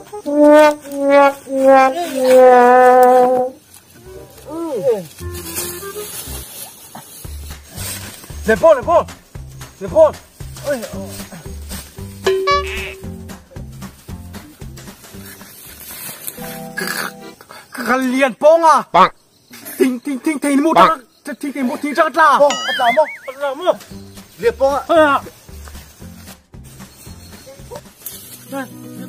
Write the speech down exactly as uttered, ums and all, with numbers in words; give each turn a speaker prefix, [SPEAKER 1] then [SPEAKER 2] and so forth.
[SPEAKER 1] Lempol, lempol. Lempol. Oi. Kalian ponga. Bang. Ting ting ting ting mu tak ting ting mu ting tak la. Oh, atla mo. Atla mo. Lihat ponga. Ha.